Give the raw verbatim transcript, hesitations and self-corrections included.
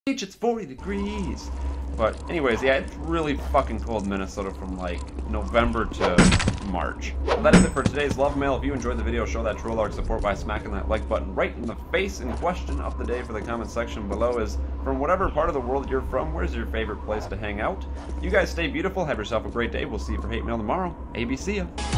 Beach, it's forty degrees. But anyways, yeah, it's really fucking cold in Minnesota from like November to March. Well, that is it for today's Love Mail. If you enjoyed the video, show that troll lark support by smacking that like button right in the face. And question of the day for the comment section below is, from whatever part of the world you're from, where's your favorite place to hang out? You guys stay beautiful, have yourself a great day. We'll see you for hate mail tomorrow. A B C ya.